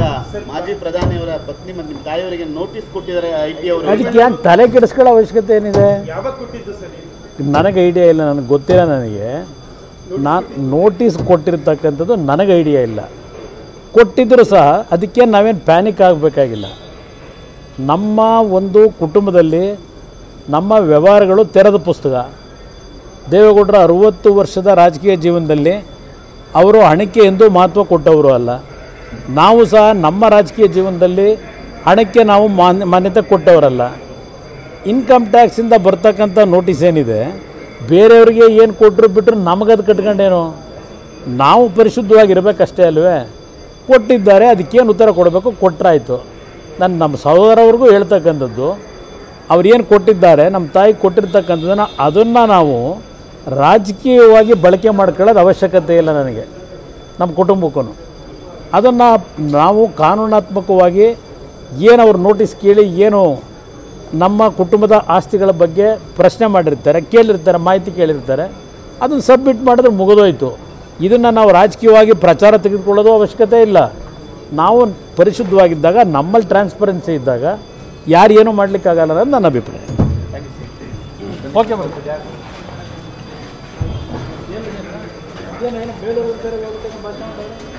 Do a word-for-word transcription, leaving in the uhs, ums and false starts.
ಮಾಜಿ ಪ್ರಧಾನಿಯವರ ಪತ್ನಿ ಮತ್ತು ನಿಮ್ಮ ತಾಯಿಯವರಿಗೆ ನೋಟಿಸ್ ಕೊಟ್ಟಿದ್ದಾರೆ ಐ ಟಿ ಅವರು. ಅದಕ್ಕೆ ಯಾಕೆ ತಲೆ ಕೆಡಿಸ್ಕೊಳ್ಳೋ ಅವಶ್ಯಕತೆ ಏನಿದೆ? ನನಗೆ ಐಡಿಯಾ ಇಲ್ಲ, ನನಗೆ ಗೊತ್ತಿಲ್ಲ. ನನಗೆ ನಾನು ನೋಟಿಸ್ ಕೊಟ್ಟಿರ್ತಕ್ಕಂಥದ್ದು ನನಗೆ ಐಡಿಯಾ ಇಲ್ಲ. ಕೊಟ್ಟಿದ್ದರೂ ಸಹ ಅದಕ್ಕೆ ನಾವೇನು ಪ್ಯಾನಿಕ್ ಆಗಬೇಕಾಗಿಲ್ಲ. ನಮ್ಮ ಒಂದು ಕುಟುಂಬದಲ್ಲಿ ನಮ್ಮ ವ್ಯವಹಾರಗಳು ತೆರೆದ ಪುಸ್ತಕ. ದೇವೇಗೌಡರ ಅರುವತ್ತು ವರ್ಷದ ರಾಜಕೀಯ ಜೀವನದಲ್ಲಿ ಅವರು ಹಣಕ್ಕೆ ಎಂದೂ ಮಹತ್ವ ಕೊಟ್ಟವರು ಅಲ್ಲ. ನಾವು ಸಹ ನಮ್ಮ ರಾಜಕೀಯ ಜೀವನದಲ್ಲಿ ಹಣಕ್ಕೆ ನಾವು ಮಾನ್ಯ ಮಾನ್ಯತೆ ಕೊಟ್ಟವರಲ್ಲ. ಇನ್ಕಮ್ ಟ್ಯಾಕ್ಸಿಂದ ಬರ್ತಕ್ಕಂಥ ನೋಟಿಸ್ ಏನಿದೆ, ಬೇರೆಯವರಿಗೆ ಏನು ಕೊಟ್ಟರು ಬಿಟ್ಟರು ನಮಗದು ಕಟ್ಕೊಂಡೇನು? ನಾವು ಪರಿಶುದ್ಧವಾಗಿರಬೇಕಷ್ಟೇ ಅಲ್ವೇ? ಕೊಟ್ಟಿದ್ದಾರೆ, ಅದಕ್ಕೇನು ಉತ್ತರ ಕೊಡಬೇಕು, ಕೊಟ್ಟರಾಯಿತು. ನಾನು ನಮ್ಮ ಸಹೋದರವ್ರಿಗೂ ಹೇಳ್ತಕ್ಕಂಥದ್ದು, ಅವ್ರೇನು ಕೊಟ್ಟಿದ್ದಾರೆ, ನಮ್ಮ ತಾಯಿ ಕೊಟ್ಟಿರ್ತಕ್ಕಂಥದ್ದನ್ನು ಅದನ್ನು ನಾವು ರಾಜಕೀಯವಾಗಿ ಬಳಕೆ ಮಾಡ್ಕೊಳ್ಳೋದು ಅವಶ್ಯಕತೆ ಇಲ್ಲ ನನಗೆ, ನಮ್ಮ ಕುಟುಂಬಕ್ಕೂ. ಅದನ್ನು ನಾವು ಕಾನೂನಾತ್ಮಕವಾಗಿ ಏನು ಅವ್ರು ನೋಟಿಸ್ ಕೇಳಿ ಏನು ನಮ್ಮ ಕುಟುಂಬದ ಆಸ್ತಿಗಳ ಬಗ್ಗೆ ಪ್ರಶ್ನೆ ಮಾಡಿರ್ತಾರೆ, ಕೇಳಿರ್ತಾರೆ, ಮಾಹಿತಿ ಕೇಳಿರ್ತಾರೆ, ಅದನ್ನು ಸಬ್ಮಿಟ್ ಮಾಡಿದ್ರೆ ಮುಗಿದೋಯ್ತು. ಇದನ್ನು ನಾವು ರಾಜಕೀಯವಾಗಿ ಪ್ರಚಾರ ತೆಗೆದುಕೊಳ್ಳೋದು ಅವಶ್ಯಕತೆ ಇಲ್ಲ. ನಾವು ಪರಿಶುದ್ಧವಾಗಿದ್ದಾಗ, ನಮ್ಮಲ್ಲಿ ಟ್ರಾನ್ಸ್ಪರೆನ್ಸಿ ಇದ್ದಾಗ ಯಾರು ಏನೂ ಮಾಡಲಿಕ್ಕಾಗಲ್ಲ ಅನ್ನೋದು ನನ್ನ ಅಭಿಪ್ರಾಯ. Okay madam.